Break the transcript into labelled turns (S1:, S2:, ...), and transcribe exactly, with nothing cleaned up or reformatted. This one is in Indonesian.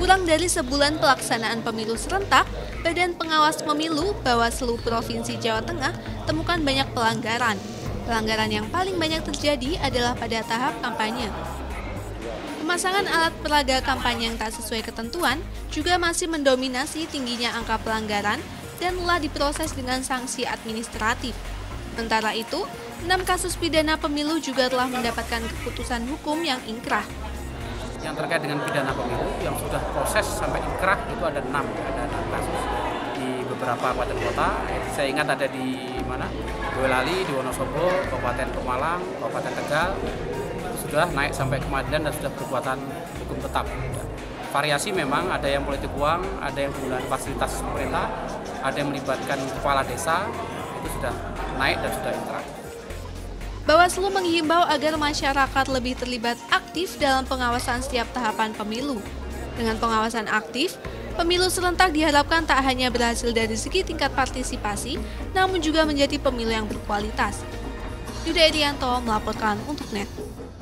S1: Kurang dari sebulan pelaksanaan pemilu serentak, Badan Pengawas Pemilu Bawaslu Provinsi Jawa Tengah temukan banyak pelanggaran. Pelanggaran yang paling banyak terjadi adalah pada tahap kampanye. Pemasangan alat peraga kampanye yang tak sesuai ketentuan juga masih mendominasi tingginya angka pelanggaran dan telah diproses dengan sanksi administratif. Sementara itu, enam kasus pidana pemilu juga telah mendapatkan keputusan hukum yang ingkrah.
S2: Yang terkait dengan pidana pemilu yang sudah proses sampai ingkrah itu ada enam, ada enam kasus di beberapa kabupaten kota. Saya ingat ada di mana? Boyolali, di Wonosobo, Kabupaten Pemalang, Kabupaten Tegal sudah naik sampai ke pengadilan dan sudah berkekuatan hukum tetap. Variasi memang, ada yang politik uang, ada yang penggunaan fasilitas pemerintah, ada yang melibatkan kepala desa, itu sudah naik dan sudah ingkrah.
S1: Bawaslu menghimbau agar masyarakat lebih terlibat aktif dalam pengawasan setiap tahapan pemilu. Dengan pengawasan aktif, pemilu serentak diharapkan tak hanya berhasil dari segi tingkat partisipasi, namun juga menjadi pemilu yang berkualitas. Yuda Edianto melaporkan untuk N E T.